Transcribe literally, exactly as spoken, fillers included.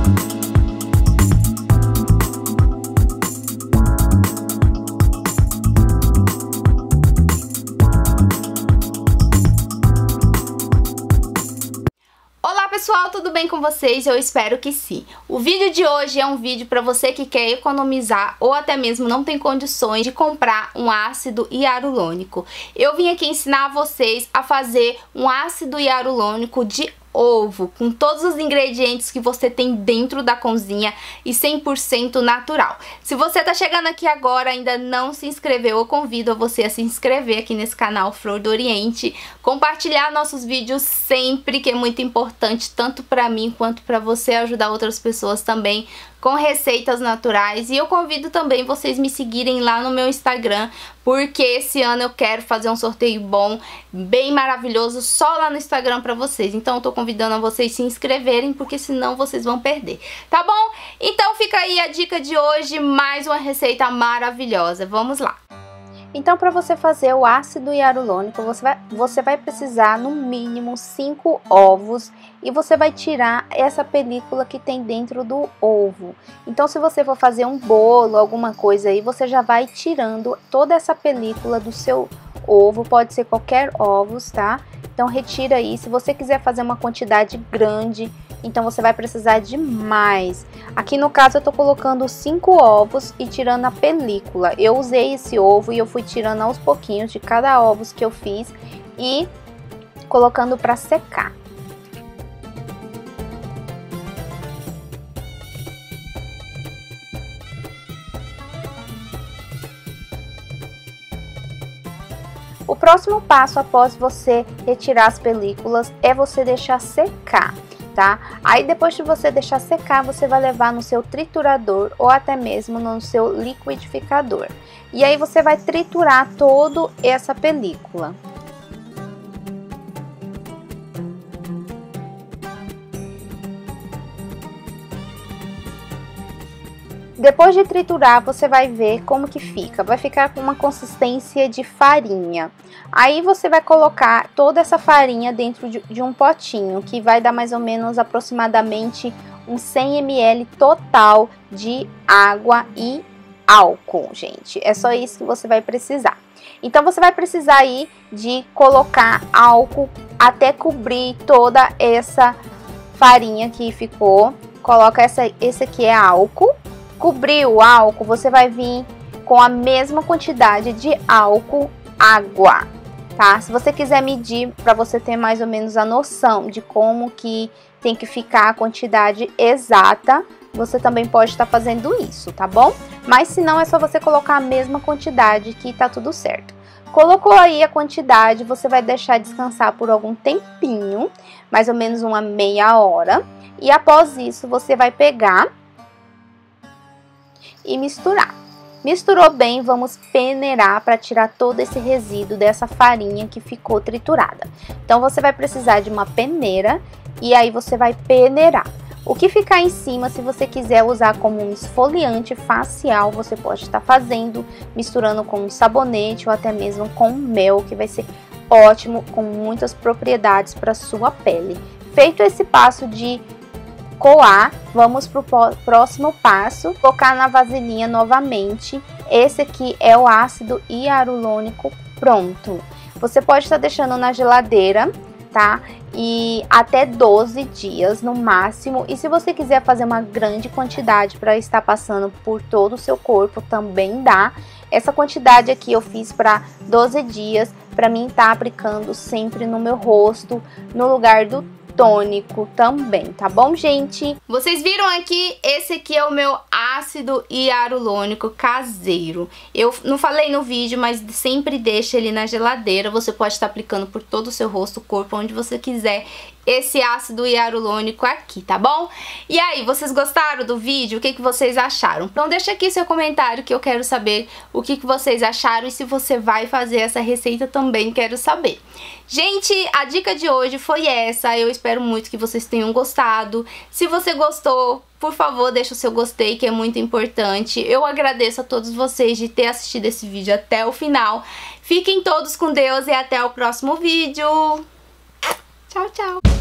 Pessoal, tudo bem com vocês? Eu espero que sim. O vídeo de hoje é um vídeo para você que quer economizar ou até mesmo não tem condições de comprar um ácido hialurônico. Eu vim aqui ensinar vocês a fazer um ácido hialurônico de ovo, com todos os ingredientes que você tem dentro da cozinha e cem por cento natural. Se você tá chegando aqui agora e ainda não se inscreveu, eu convido a você a se inscrever aqui nesse canal Flor do Oriente, compartilhar nossos vídeos sempre, que é muito importante, tanto pra mim quanto pra você, ajudar outras pessoas também com receitas naturais. E eu convido também vocês me seguirem lá no meu Instagram, porque esse ano eu quero fazer um sorteio bom, bem maravilhoso, só lá no Instagram pra vocês. Então eu tô convidando a vocês se inscreverem, porque senão vocês vão perder, tá bom? Então fica aí a dica de hoje, mais uma receita maravilhosa. Vamos lá! Então, para você fazer o ácido hialurônico, você vai, você vai precisar no mínimo cinco ovos e você vai tirar essa película que tem dentro do ovo. Então, se você for fazer um bolo, alguma coisa aí, você já vai tirando toda essa película do seu ovo, pode ser qualquer ovos, tá? Então, retira aí. Se você quiser fazer uma quantidade grande, então você vai precisar de mais. Aqui no caso eu tô colocando cinco ovos e tirando a película. Eu usei esse ovo e eu fui tirando aos pouquinhos de cada ovo que eu fiz e colocando para secar. O próximo passo após você retirar as películas é você deixar secar. Tá? Aí depois de você deixar secar, você vai levar no seu triturador ou até mesmo no seu liquidificador. E aí você vai triturar toda essa película. Depois de triturar, você vai ver como que fica. Vai ficar com uma consistência de farinha. Aí você vai colocar toda essa farinha dentro de, de um potinho, que vai dar mais ou menos aproximadamente uns cem mililitros total de água e álcool, gente. É só isso que você vai precisar. Então você vai precisar aí de colocar álcool até cobrir toda essa farinha que ficou. Coloca essa, esse aqui é álcool. Cobrir o álcool, você vai vir com a mesma quantidade de álcool, água, tá? Se você quiser medir, para você ter mais ou menos a noção de como que tem que ficar a quantidade exata, você também pode estar fazendo isso, tá bom? Mas se não, é só você colocar a mesma quantidade que tá tudo certo. Colocou aí a quantidade, você vai deixar descansar por algum tempinho, mais ou menos uma meia hora. E após isso, você vai pegar e misturar. Misturou bem, vamos peneirar para tirar todo esse resíduo dessa farinha que ficou triturada. Então você vai precisar de uma peneira e aí você vai peneirar. O que ficar em cima, se você quiser usar como um esfoliante facial, você pode estar fazendo, misturando com um sabonete ou até mesmo com mel, que vai ser ótimo, com muitas propriedades para sua pele. Feito esse passo de coar, vamos para o próximo passo, colocar na vasilhinha novamente. Esse aqui é o ácido hialurônico pronto. Você pode estar deixando na geladeira, tá? E até doze dias no máximo. E se você quiser fazer uma grande quantidade para estar passando por todo o seu corpo, também dá. Essa quantidade aqui eu fiz para doze dias, para mim estar aplicando sempre no meu rosto, no lugar do tônico também, tá bom, gente? Vocês viram aqui, esse aqui é o meu ácido hialurônico caseiro. Eu não falei no vídeo, mas sempre deixa ele na geladeira. Você pode estar aplicando por todo o seu rosto, corpo, onde você quiser, esse ácido hialurônico aqui, tá bom? E aí, vocês gostaram do vídeo? O que que vocês acharam? Então deixa aqui seu comentário que eu quero saber o que que vocês acharam e se você vai fazer essa receita também quero saber. Gente, a dica de hoje foi essa, eu espero muito que vocês tenham gostado. Se você gostou, por favor, deixa o seu gostei, que é muito importante. Eu agradeço a todos vocês de ter assistido esse vídeo até o final. Fiquem todos com Deus e até o próximo vídeo. Tchau, tchau!